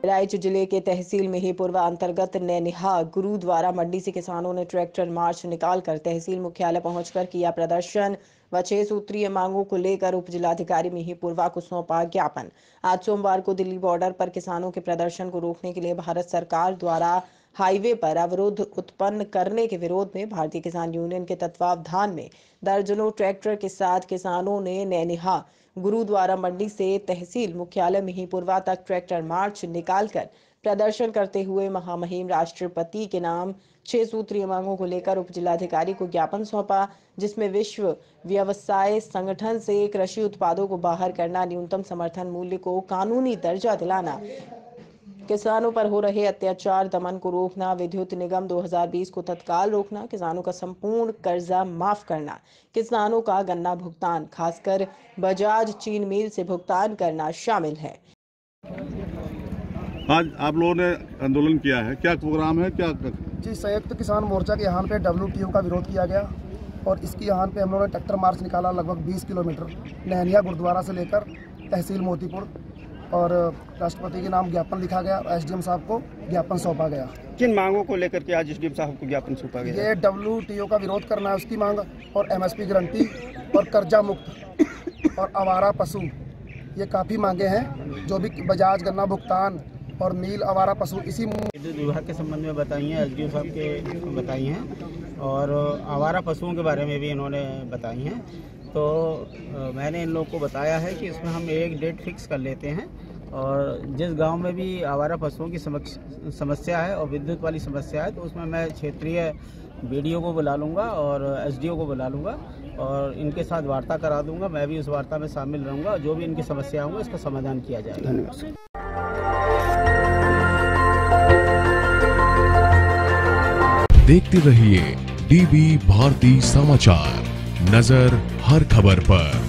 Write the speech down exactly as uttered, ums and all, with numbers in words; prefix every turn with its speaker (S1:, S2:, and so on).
S1: बहराइच जिले के तहसील मेहीपुरवा अंतर्गत नैनिहा गुरुद्वारा मंडी से किसानों ने ट्रैक्टर मार्च निकालकर तहसील मुख्यालय पहुंचकर किया प्रदर्शन व छह सूत्रीय मांगों को लेकर उप जिलाधिकारी मेहीपुरवा को सौंपा ज्ञापन। आज सोमवार को दिल्ली बॉर्डर पर किसानों के प्रदर्शन को रोकने के लिए भारत सरकार द्वारा हाईवे पर अवरोध उत्पन्न करने के विरोध में भारतीय किसान यूनियन के तत्वावधान में दर्जनों ट्रैक्टर के साथ किसानों ने नैनिहा गुरुद्वारा मंडी से तहसील मुख्यालय मेहीपुरवा तक ट्रैक्टर मार्च निकालकर प्रदर्शन करते हुए महामहिम राष्ट्रपति के नाम छह सूत्रीय मांगों को लेकर उप जिलाधिकारी को ज्ञापन सौंपा, जिसमें विश्व व्यवसाय संगठन से कृषि उत्पादों को बाहर करना, न्यूनतम समर्थन मूल्य को कानूनी दर्जा दिलाना, किसानों पर हो रहे अत्याचार दमन को रोकना, विद्युत निगम दो हज़ार बीस को तत्काल रोकना, किसानों का संपूर्ण कर्जा माफ करना, किसानों का गन्ना भुगतान खासकर बजाज चीन मिल से भुगतान करना शामिल है।
S2: आज आप लोगों ने आंदोलन किया है, क्या प्रोग्राम है? क्या
S3: जी, संयुक्त किसान मोर्चा के यहाँ पे डब्ल्यू टी ओ का विरोध किया गया और इसकी यहाँ पे हम लोगों ने ट्रैक्टर मार्च निकाला लगभग बीस किलोमीटर नैनिया गुरुद्वारा से लेकर तहसील मोतीपुर, और राष्ट्रपति के नाम ज्ञापन लिखा गया और एस डी एम साहब को ज्ञापन सौंपा गया।
S4: किन मांगों को लेकर के आज एस डी एम साहब को ज्ञापन सौंपा गया?
S3: ये डब्ल्यू टी ओ का विरोध करना है, उसकी मांग, और एम एस पी गारंटी और कर्जा मुक्त और आवारा पशु, ये काफ़ी मांगे हैं। जो भी बजाज गन्ना भुगतान और नील आवारा पशु इसी
S4: विद्युत विभाग के संबंध में बताई हैं, एस डी ओ साहब के बताई हैं, और आवारा पशुओं के बारे में भी इन्होंने बताई हैं। तो आ, मैंने इन लोगों को बताया है कि इसमें हम एक डेट फिक्स कर लेते हैं, और जिस गांव में भी आवारा पशुओं की समस्या है और विद्युत वाली समस्या है तो उसमें मैं क्षेत्रीय बी डी ओ को बुला लूँगा और एस डी ओ को बुला लूँगा और इनके साथ वार्ता करा दूँगा। मैं भी उस वार्ता में शामिल रहूँगा, जो भी इनकी समस्या होंगी इसका समाधान किया जाएगा। धन्यवाद।
S5: देखते रहिए डी बी भारती समाचार, नजर हर खबर पर।